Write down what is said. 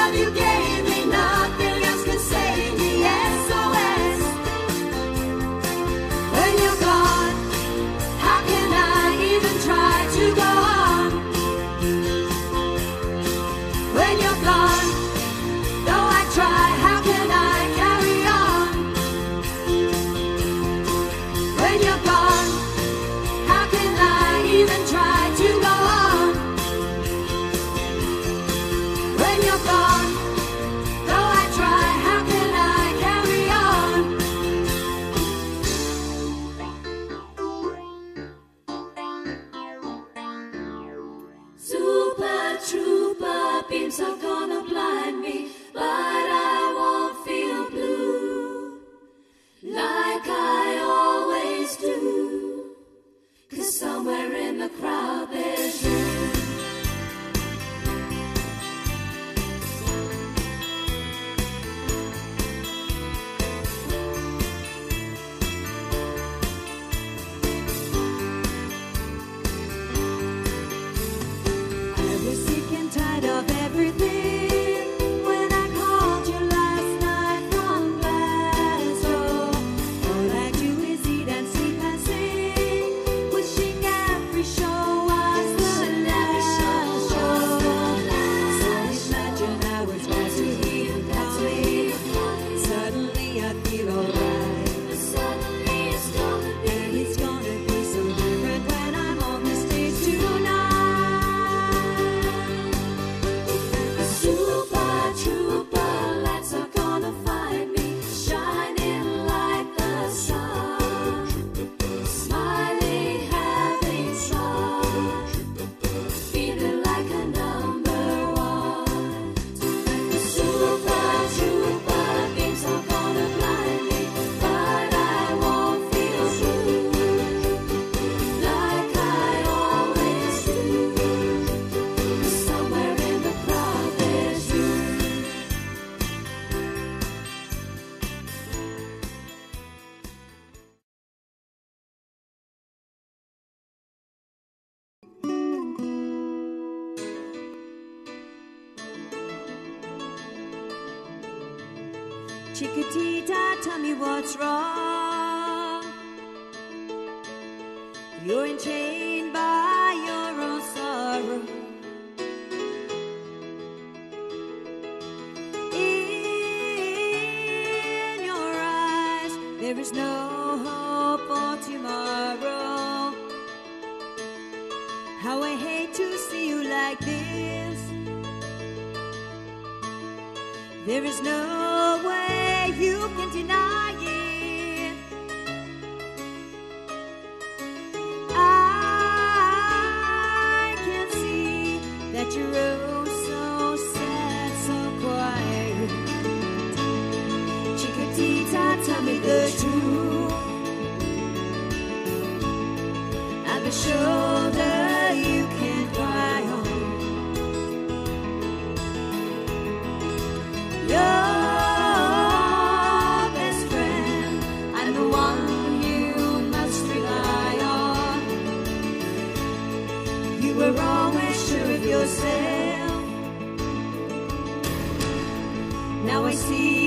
Beams are gonna blind me, but I won't feel blue like I always do, 'cause somewhere in the crowd there's you. Chiquitita, tell me what's wrong. You're enchained by your own sorrow. In your eyes, there is no hope for tomorrow. How I hate to see you like this. There is no way you can deny it. I can see that you're oh so sad, so quiet. Chiquitita, tell me the truth. I'm the shoulder you can cry on. Your best friend, I'm the one you must rely on. You were always sure of yourself. Now I see